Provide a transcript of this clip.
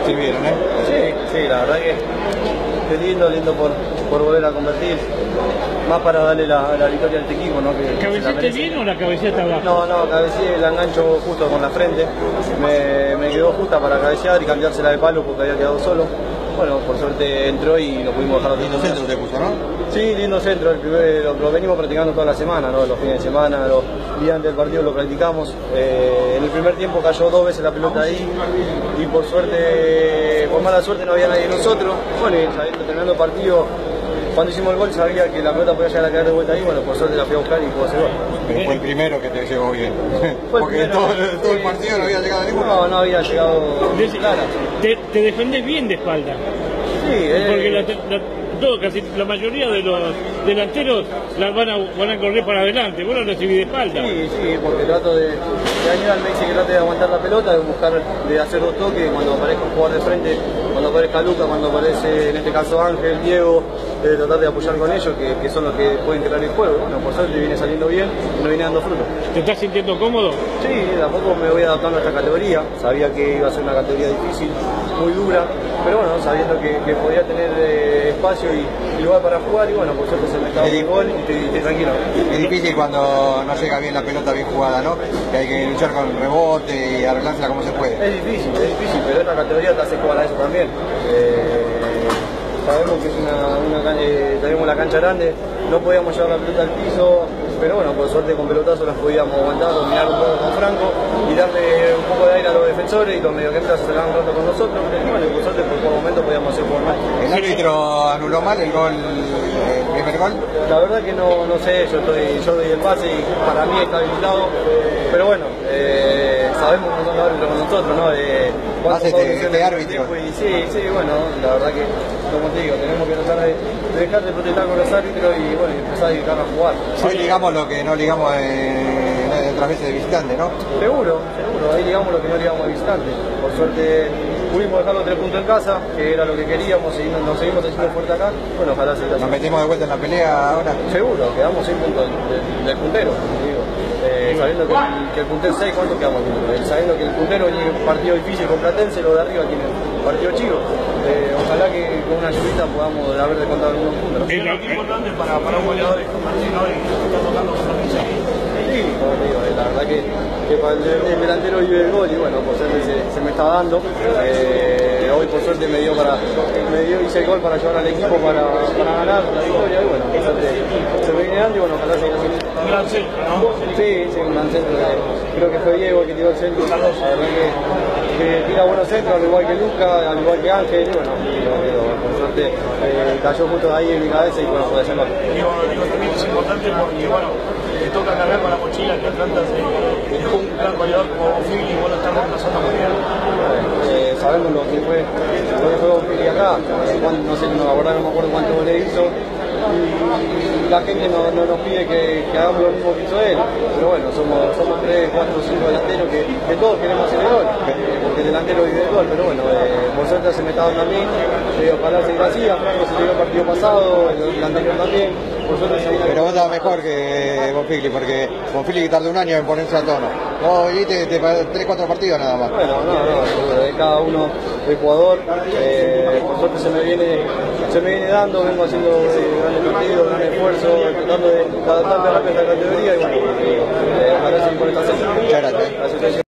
recibieron, ¿eh? Sí, la verdad que lindo por volver a convertir. Más para darle la victoria a este equipo, ¿no? ¿Cabeceaste bien o la cabeceaste abajo? No, cabeceé, la engancho justo con la frente. Me quedó justa para cabecear y cambiársela de palo porque había quedado solo. Bueno, por suerte entró y lo pudimos dejar. Lindo centro te puso, ¿no? Sí, lindo centro. Lo venimos practicando toda la semana, ¿no? Los fines de semana, los días antes del partido lo practicamos. En el primer tiempo cayó 2 veces la pelota ahí y por suerte, por mala suerte no había nadie de nosotros. Bueno, y sabiendo, terminando el partido, cuando hicimos el gol sabía que la pelota podía llegar a caer de vuelta ahí, bueno, por suerte la fui a buscar y pudo hacer gol. Pero fue el primero que te llegó bien. Porque todo el partido no había llegado a ninguno. No había llegado clara. Te defendés bien de espalda. Sí, porque casi la mayoría de los delanteros van a correr para adelante, vos lo recibís de espalda. Sí, porque trato de Aníbal me dice que trate de aguantar la pelota, de buscar, de hacer 2 toques, cuando aparezca un jugador de frente, cuando aparezca Luca, cuando aparece en este caso Ángel, Diego, tratar de apoyar con ellos, que son los que pueden crear el juego. Bueno, por suerte viene saliendo bien y nos viene dando fruto. ¿Te estás sintiendo cómodo? Sí, de a poco me voy adaptando a esta categoría. Sabía que iba a ser una categoría difícil, muy dura, pero bueno, sabiendo que podía tener espacio y lugar para jugar, y bueno, por suerte se me estaba el gol y estoy tranquilo. Es difícil cuando no llega bien la pelota bien jugada, ¿no? Que hay que luchar con rebote y arreglársela como se puede. Es difícil, pero esta categoría te hace jugar a eso también. Sabemos que es tenemos la cancha grande, no podíamos llevar la pelota al piso, pero bueno, por suerte con pelotazos las podíamos aguantar, dominar un poco con Franco y darle un poco de aire a los defensores y los mediocampistas se acercaban un rato con nosotros. Y bueno, por suerte por momentos podíamos hacer jugar más. ¿El árbitro anuló mal el primer gol? La verdad que no sé, yo doy el pase y para mí está habilitado, pero bueno, sabemos que no son los árbitros con nosotros, ¿no? Hace este árbitro. Sí, bueno, la verdad que, como te digo, tenemos que tratar de dejar de protestar con los árbitros y bueno, empezar a dedicarnos a jugar. Hoy ligamos lo que no ligamos otras veces de visitante, ¿no? Seguro, ahí ligamos lo que no ligamos de visitante. Por suerte pudimos dejar los 3 puntos en casa, que era lo que queríamos y nos seguimos haciendo fuerte acá. Bueno, ojalá se ¿Nos metemos de vuelta en la pelea ahora? Seguro, quedamos 6 puntos del puntero, digo. Sabiendo que el puntero 6, ¿cuánto quedamos? Sabiendo que el puntero tiene un partido difícil con Platense, los de arriba tienen un partido chico. Ojalá que con una ayudita podamos haber descontado algunos puntos, ¿no? Es importante para un goleador como Martín hoy, que está tocando con la pizza. Sí, como te digo, la verdad que para el delantero vive el gol y bueno, por suerte se me está dando. Hoy por suerte hice el gol para llevar al equipo para ganar la victoria y bueno, por suerte se me viene dando y bueno, ojalá se Un gran centro, ¿no? Sí, un gran centro. Creo que fue Diego el que tiró el centro. La verdad que tira buenos centros, al igual que Luca, al igual que Ángel. Y bueno, por suerte cayó justo ahí en mi cabeza y bueno, puede hacerlo. Digo, también es importante porque, bueno, te toca cargar con la mochila que Atlanta es un gran goleador como Fili, vos lo estás reemplazando muy bien. Sabemos lo que fue Fili acá, no sé, la verdad no me acuerdo cuánto le hizo. Y la gente no nos pide que hagamos lo mismo que hizo él, pero bueno, somos 3, 4, 5 delanteros que todos queremos hacer el gol, porque el delantero vive el gol, pero bueno, por suerte se me está dando a mí, ojalá se así, a Franco se dio el partido pasado, el anterior también, por suerte se viene. Pero vos estabas mejor que Bonfigli, porque Bonfigli tardó un año en ponerse a tono. Vos viste 3, 4 partidos nada más. Bueno, de cada uno del jugador, por suerte se me viene dando, vengo haciendo grandes partidos, gran esfuerzo, tratando de adaptarme rápido a esta categoría y bueno, ojalá seguir por esta serie. Muchas gracias.